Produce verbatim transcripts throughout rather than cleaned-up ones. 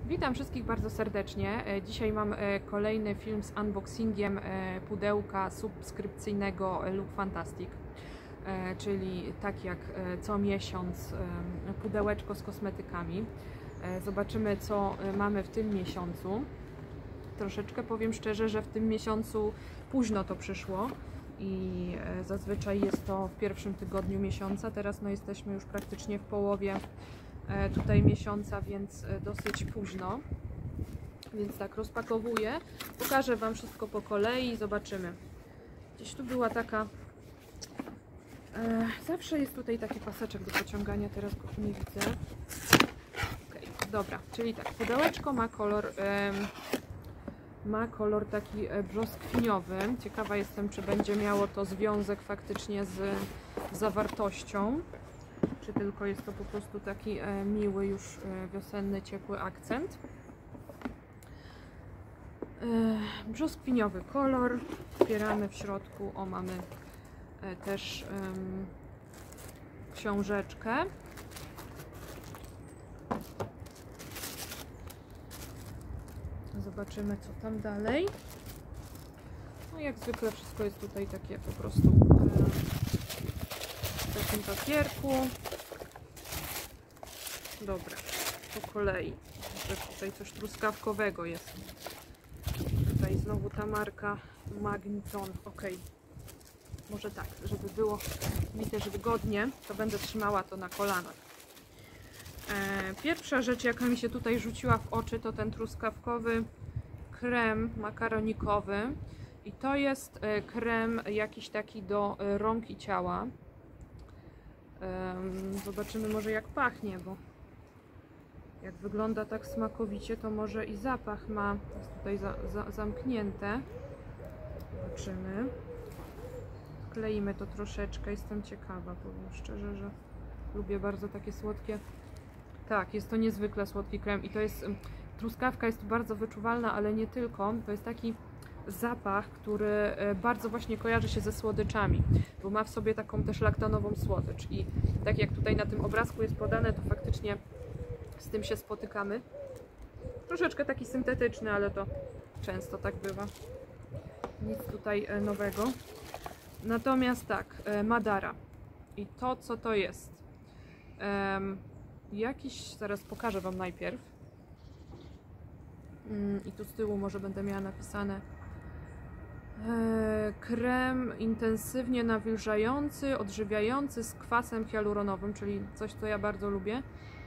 Witam wszystkich bardzo serdecznie. Dzisiaj mam kolejny film z unboxingiem pudełka subskrypcyjnego Look Fantastic, czyli tak jak co miesiąc pudełeczko z kosmetykami. Zobaczymy, co mamy w tym miesiącu. Troszeczkę powiem szczerze, że w tym miesiącu późno to przyszło i zazwyczaj jest to w pierwszym tygodniu miesiąca. Teraz no jesteśmy już praktycznie w połowie tutaj miesiąca, więc dosyć późno. Więc tak, rozpakowuję. Pokażę Wam wszystko po kolei i zobaczymy. Gdzieś tu była taka... E, zawsze jest tutaj taki paseczek do pociągania, teraz go nie widzę. Okay, dobra, czyli tak, pudełeczko ma kolor... E, ma kolor taki brzoskwiniowy. Ciekawa jestem, czy będzie miało to związek faktycznie z zawartością, czy tylko jest to po prostu taki e, miły już e, wiosenny, ciepły akcent. E, brzoskwiniowy kolor. Otwieramy w środku. O, mamy e, też e, książeczkę. Zobaczymy, co tam dalej. No, jak zwykle wszystko jest tutaj takie po prostu e, w takim papierku. Dobra, po kolei. Że tutaj coś truskawkowego jest. Tutaj znowu ta marka Magneton. Ok. Może tak, żeby było mi też wygodnie, to będę trzymała to na kolanach. E, pierwsza rzecz, jaka mi się tutaj rzuciła w oczy, to ten truskawkowy krem makaronikowy. I to jest e, krem jakiś taki do e, rąk i ciała. E, zobaczymy może, jak pachnie, bo jak wygląda tak smakowicie, to może i zapach ma. Jest tutaj za, za, zamknięte. Zobaczymy. Kleimy to troszeczkę. Jestem ciekawa, powiem szczerze, że lubię bardzo takie słodkie. Tak, jest to niezwykle słodki krem i to jest... Truskawka jest tu bardzo wyczuwalna, ale nie tylko. To jest taki zapach, który bardzo właśnie kojarzy się ze słodyczami, bo ma w sobie taką też laktanową słodycz i tak jak tutaj na tym obrazku jest podane, to faktycznie z tym się spotykamy. Troszeczkę taki syntetyczny, ale to często tak bywa. Nic tutaj nowego. Natomiast tak, Madara. I to, co to jest? Um, jakiś, zaraz pokażę Wam najpierw. Um, I tu z tyłu może będę miała napisane e, krem intensywnie nawilżający, odżywiający z kwasem hialuronowym, czyli coś, co ja bardzo lubię.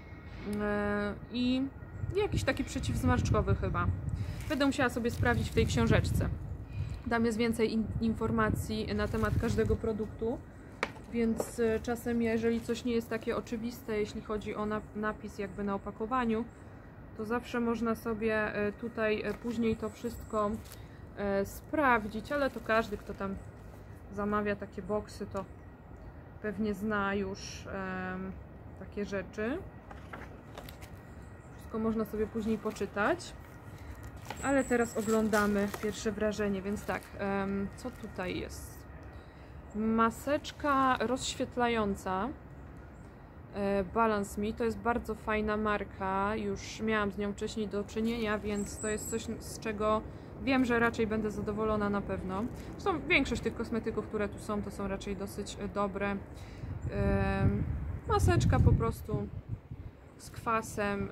I jakiś taki przeciwzmarszczkowy chyba. Będę musiała sobie sprawdzić w tej książeczce. Tam jest więcej in informacji na temat każdego produktu, więc czasem, jeżeli coś nie jest takie oczywiste, jeśli chodzi o napis jakby na opakowaniu, to zawsze można sobie tutaj później to wszystko sprawdzić, ale to każdy, kto tam zamawia takie boksy, to pewnie zna już takie rzeczy. Wszystko można sobie później poczytać, ale teraz oglądamy pierwsze wrażenie, więc tak, um, co tutaj jest? Maseczka rozświetlająca e, Balance Me, to jest bardzo fajna marka, już miałam z nią wcześniej do czynienia, więc to jest coś, z czego wiem, że raczej będę zadowolona na pewno. Zresztą większość tych kosmetyków, które tu są, to są raczej dosyć dobre. E, maseczka po prostu z kwasem,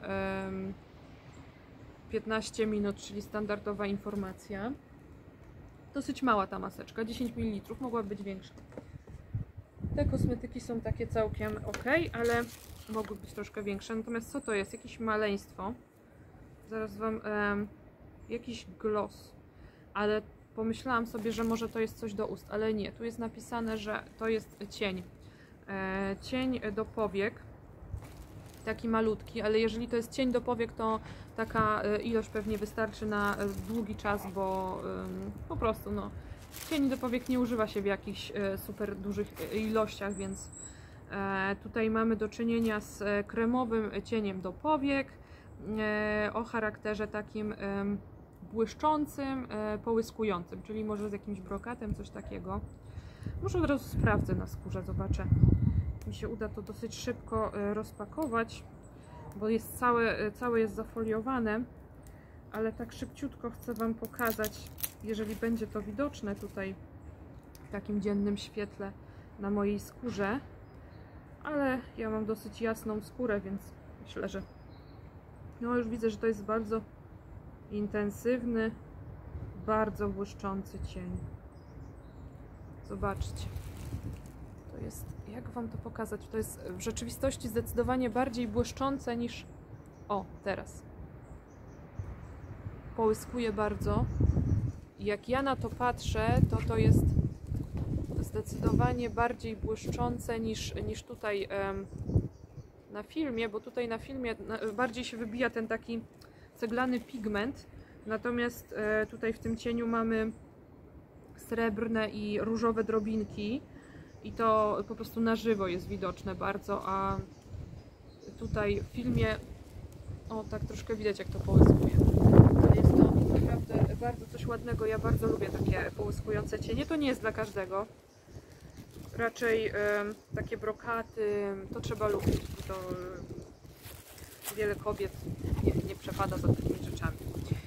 piętnaście minut, czyli standardowa informacja. Dosyć mała ta maseczka, dziesięć mililitrów, mogłaby być większa. Te kosmetyki są takie całkiem ok, ale mogły być troszkę większe. Natomiast co to jest? Jakieś maleństwo. Zaraz Wam... Um, jakiś gloss. Ale pomyślałam sobie, że może to jest coś do ust, ale nie. Tu jest napisane, że to jest cień. E, cień do powiek. Taki malutki, ale jeżeli to jest cień do powiek, to taka ilość pewnie wystarczy na długi czas, bo po prostu no, cieni do powiek nie używa się w jakichś super dużych ilościach, więc tutaj mamy do czynienia z kremowym cieniem do powiek o charakterze takim błyszczącym, połyskującym, czyli może z jakimś brokatem, coś takiego. Może od razu sprawdzę na skórze, zobaczę. Mi się uda to dosyć szybko rozpakować, bo jest całe, całe jest zafoliowane, ale tak szybciutko chcę Wam pokazać, jeżeli będzie to widoczne tutaj w takim dziennym świetle na mojej skórze, ale ja mam dosyć jasną skórę, więc myślę, że no już widzę, że to jest bardzo intensywny, bardzo błyszczący cień. Zobaczcie. To jest, jak Wam to pokazać? To jest w rzeczywistości zdecydowanie bardziej błyszczące niż... O, teraz. Połyskuje bardzo. I jak ja na to patrzę, to to jest zdecydowanie bardziej błyszczące niż, niż tutaj em, na filmie, bo tutaj na filmie bardziej się wybija ten taki ceglany pigment, natomiast e, tutaj w tym cieniu mamy srebrne i różowe drobinki i to po prostu na żywo jest widoczne bardzo, a tutaj w filmie o tak troszkę widać, jak to połyskuje. Jest to naprawdę bardzo coś ładnego, ja bardzo lubię takie połyskujące cienie, to nie jest dla każdego. Raczej y, takie brokaty, to trzeba lubić, to y, wiele kobiet nie, nie przepada za takimi rzeczami.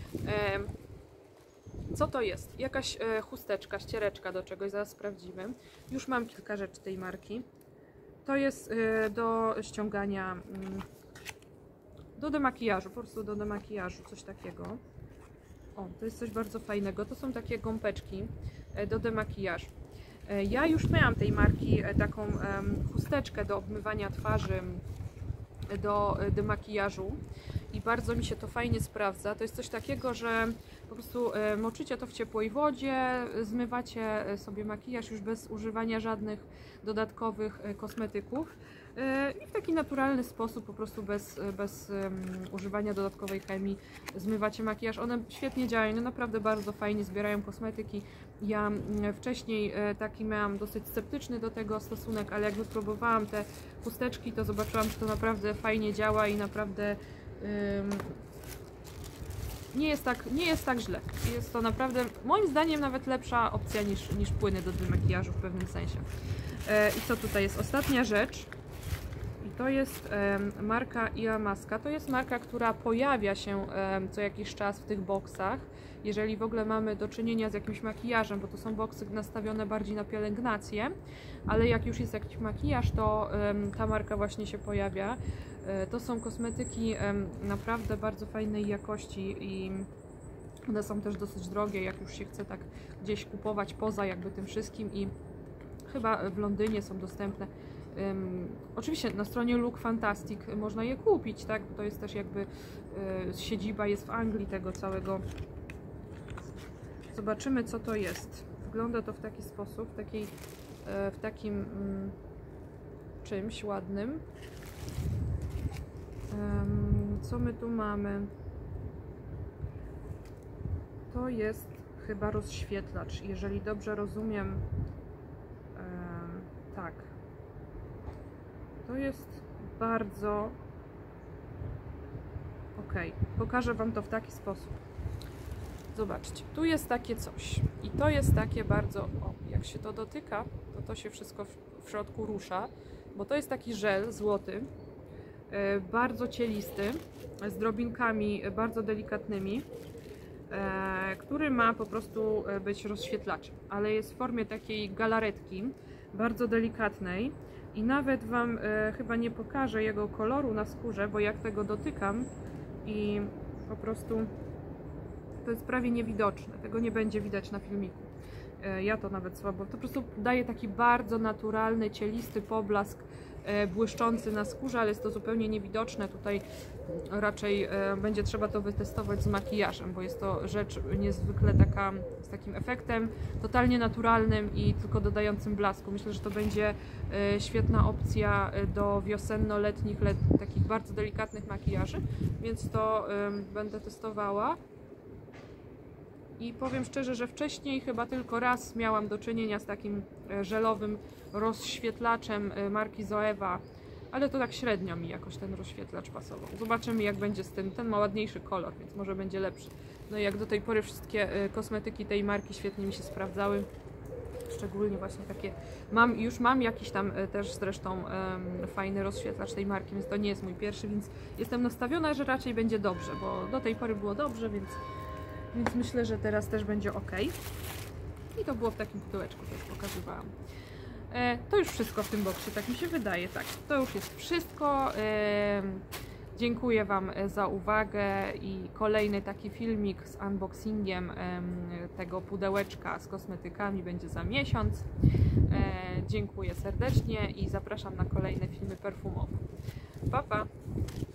Y, co to jest? Jakaś y, chusteczka, ściereczka do czegoś, zaraz sprawdzimy. Już mam kilka rzeczy tej marki. To jest y, do ściągania, y, do demakijażu, po prostu do demakijażu, coś takiego. O, to jest coś bardzo fajnego, to są takie gąbeczki y, do demakijażu. Ja już miałam tej marki taką chusteczkę do obmywania twarzy, do demakijażu i bardzo mi się to fajnie sprawdza. To jest coś takiego, że po prostu moczycie to w ciepłej wodzie, zmywacie sobie makijaż już bez używania żadnych dodatkowych kosmetyków i w taki naturalny sposób, po prostu bez, bez um, używania dodatkowej chemii zmywacie makijaż. One świetnie działają, no naprawdę bardzo fajnie zbierają kosmetyki. Ja wcześniej taki miałam dosyć sceptyczny do tego stosunek, ale jak wypróbowałam te chusteczki, to zobaczyłam, że to naprawdę fajnie działa i naprawdę um, nie jest tak, nie jest tak źle. Jest to naprawdę, moim zdaniem, nawet lepsza opcja niż, niż płyny do demakijażu w pewnym sensie. E, I co tutaj jest? Ostatnia rzecz. I to jest e, marka Iamaska. To jest marka, która pojawia się e, co jakiś czas w tych boksach. Jeżeli w ogóle mamy do czynienia z jakimś makijażem, bo to są boksy nastawione bardziej na pielęgnację, ale jak już jest jakiś makijaż, to e, ta marka właśnie się pojawia. E, to są kosmetyki e, naprawdę bardzo fajnej jakości i one są też dosyć drogie, jak już się chce tak gdzieś kupować poza jakby tym wszystkim i chyba w Londynie są dostępne. Um, oczywiście na stronie Look Fantastic można je kupić, tak? Bo to jest też jakby y, siedziba jest w Anglii tego całego. Zobaczymy, co to jest. Wygląda to w taki sposób, w, takiej, y, w takim y, czymś ładnym. Um, co my tu mamy? To jest chyba rozświetlacz, jeżeli dobrze rozumiem. Um, tak. To jest bardzo... Ok, pokażę Wam to w taki sposób. Zobaczcie, tu jest takie coś i to jest takie bardzo... O, jak się to dotyka, to to się wszystko w, w środku rusza, bo to jest taki żel złoty, yy, bardzo cielisty, z drobinkami bardzo delikatnymi, yy, który ma po prostu być rozświetlaczem, ale jest w formie takiej galaretki, bardzo delikatnej. I nawet Wam e, chyba nie pokażę jego koloru na skórze, bo jak tego dotykam i po prostu to jest prawie niewidoczne, tego nie będzie widać na filmiku. E, ja to nawet słabo, to po prostu daje taki bardzo naturalny, cielisty poblask, e, błyszczący na skórze, ale jest to zupełnie niewidoczne. Tutaj raczej e, będzie trzeba to wytestować z makijażem, bo jest to rzecz niezwykle taka, z takim efektem totalnie naturalnym i tylko dodającym blasku. Myślę, że to będzie e, świetna opcja do wiosenno-letnich, let, takich bardzo delikatnych makijaży, więc to e, będę testowała. I powiem szczerze, że wcześniej chyba tylko raz miałam do czynienia z takim żelowym rozświetlaczem marki Zoeva, ale to tak średnio mi jakoś ten rozświetlacz pasował. Zobaczymy, jak będzie z tym. Ten ma ładniejszy kolor, więc może będzie lepszy. No i jak do tej pory wszystkie kosmetyki tej marki świetnie mi się sprawdzały, szczególnie właśnie takie, mam, już mam jakiś tam e, też zresztą um, fajny rozświetlacz tej marki, więc to nie jest mój pierwszy, więc jestem nastawiona, że raczej będzie dobrze, bo do tej pory było dobrze, więc, więc myślę, że teraz też będzie ok. I to było w takim pudełeczku, też pokazywałam. E, to już wszystko w tym boksie, tak mi się wydaje, tak, to już jest wszystko. E, Dziękuję Wam za uwagę i kolejny taki filmik z unboxingiem tego pudełeczka z kosmetykami będzie za miesiąc. Dziękuję serdecznie i zapraszam na kolejne filmy perfumowe. Pa, pa!